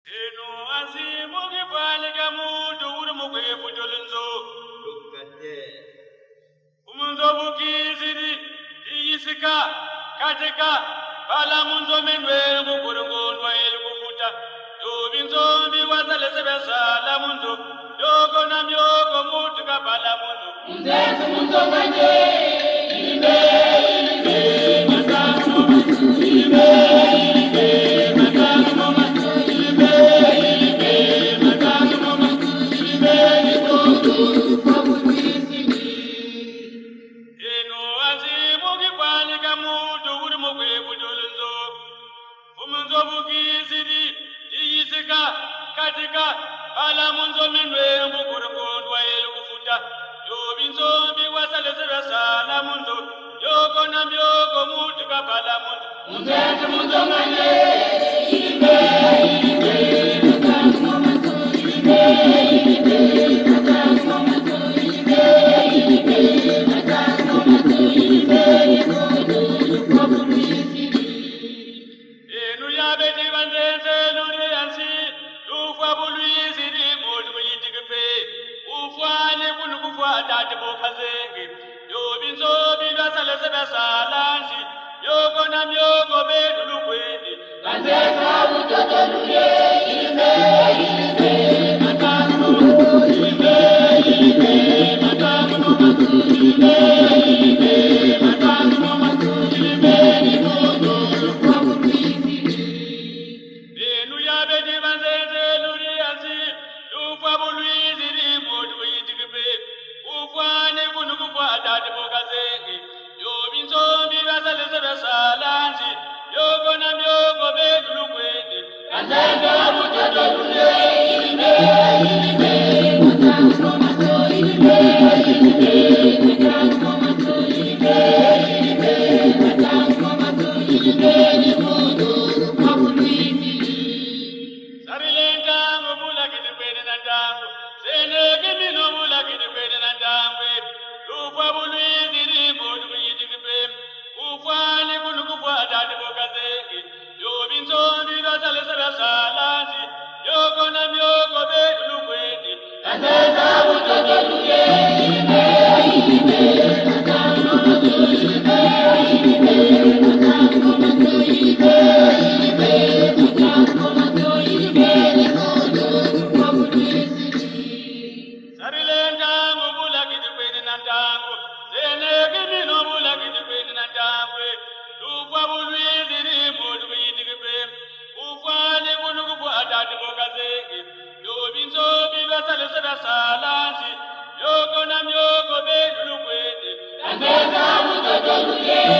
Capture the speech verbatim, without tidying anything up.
Eno asimu kifani kamuntu uri mukwefu jolinzo. Look at there. Umunzo bukiziri iyisika katika pala munzo menwe kukurungundwa ili kufuta. Yobinzo biwazale sebesala munzo. Yoko na myoko mutu kapala munzo. Mzezu munzo manje. Ime, ime, matano, ime, ime, matano, ime, ime, matano, ime, eno azimu kifani kamuntu uri mukwefu jolinzo. Umunzo bukiziri iyisika katika pala munzo minwe ngukurungundwa ili kufuta. Yobinzo biwasale sebesala munzo. Yoko na myoko mutu kapala munzo. mzezu munzo manje. Ime, ime, matano, ime, ime, matano, ime, ime, matano, ime, Enu yabeti banzenze luri yansi. Ufwa buluizi ni mutu kuyitikipe. Ufwane kunu kufwa dati bukazenge. Yobinzo bilwasale sebesalansi. Yoko na myoko bedu lukwende. Kanzeza utoto luye. Ime, ime, matano, ime, ime, matano, ime, ime, matano, ime, Enu yabeti banzenze luri yansi. Ufwa buluizi ni mutu kuyitikipe. Ufwane kunu kufwa dati bukazenge. Yobinzo bilwasale sebesalansi. Yoko na myoko bedu lukwende. Kanzeza utoto luye. Ime, ime, matano, ime, ime, matano, ime, ime, matano, ime, Sarilenta ngobula kitikwene na ndangu. Sene kimino bula kitikwene na ndangu. Ufwa buluizi ni mutu kuyitikipe. Ufwane kunu kufwa dati bukazenge. Yobinzo bilwasale sebesalansi. Yoko na myoko bedu lukwende. Kanzeza utoto luye. Ime, ime, matano, ime, ime, matano, ime, ime, matano, ime, Sarilenta ngobula kitikwene na ndangu. Sene kimino bula kitikwene na ndangu. Ufwa buluizi ni mutu kuyitikipe. Ufwane kunu kufwa dati bukazenge. Yobinzo bilwasale sebesalansi. Yoko na myoko bedu lukwende. Kanzeza utoto luye.